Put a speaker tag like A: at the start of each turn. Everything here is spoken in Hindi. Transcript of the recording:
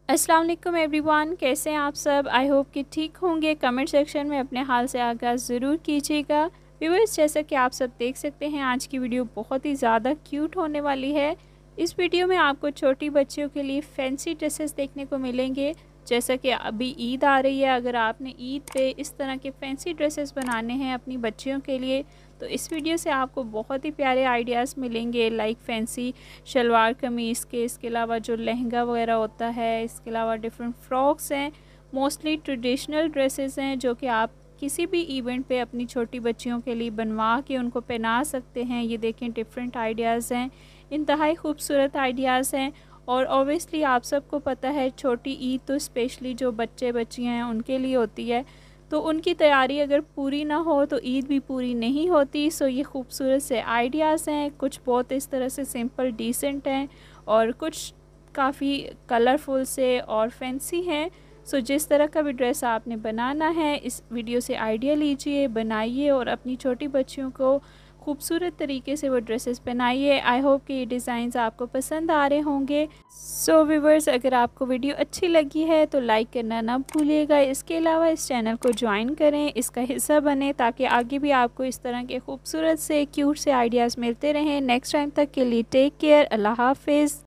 A: अस्सलाम वालेकुम एवरीवन, कैसे हैं आप सब। आई होप कि ठीक होंगे। कमेंट सेक्शन में अपने हाल से आगाज़ ज़रूर कीजिएगा। व्यूअर्स, जैसा कि आप सब देख सकते हैं, आज की वीडियो बहुत ही ज़्यादा क्यूट होने वाली है। इस वीडियो में आपको छोटी बच्चियों के लिए फैंसी ड्रेसेस देखने को मिलेंगे। जैसा कि अभी ईद आ रही है, अगर आपने ईद पे इस तरह के फैंसी ड्रेसेस बनाने हैं अपनी बच्चियों के लिए, तो इस वीडियो से आपको बहुत ही प्यारे आइडियाज़ मिलेंगे। लाइक फैंसी शलवार कमीज़ के, इसके अलावा जो लहंगा वगैरह होता है, इसके अलावा डिफरेंट फ्रॉक्स हैं, मोस्टली ट्रेडिशनल ड्रेसेस हैं जो कि आप किसी भी इवेंट पे अपनी छोटी बच्चियों के लिए बनवा के उनको पहना सकते हैं। ये देखें, डिफरेंट आइडियाज़ हैं, इंतहाई खूबसूरत आइडियाज़ हैं। और ऑब्वियसली आप सबको पता है, छोटी ईद तो स्पेशली जो बच्चे बच्चियाँ हैं उनके लिए होती है, तो उनकी तैयारी अगर पूरी ना हो तो ईद भी पूरी नहीं होती। सो ये खूबसूरत से आइडियाज़ हैं, कुछ बहुत इस तरह से सिंपल डिसेंट हैं और कुछ काफ़ी कलरफुल से और फैंसी हैं। सो जिस तरह का भी ड्रेस आपने बनाना है, इस वीडियो से आइडिया लीजिए, बनाइए और अपनी छोटी बच्चियों को खूबसूरत तरीके से वो ड्रेसेस पहनाइए। आई होप कि ये डिज़ाइंस आपको पसंद आ रहे होंगे। सो व्यूअर्स, अगर आपको वीडियो अच्छी लगी है तो लाइक करना ना भूलिएगा। इसके अलावा इस चैनल को ज्वाइन करें, इसका हिस्सा बने, ताकि आगे भी आपको इस तरह के खूबसूरत से क्यूट से आइडियाज़ मिलते रहें। नेक्स्ट टाइम तक के लिए टेक केयर। अल्लाह हाफिज़।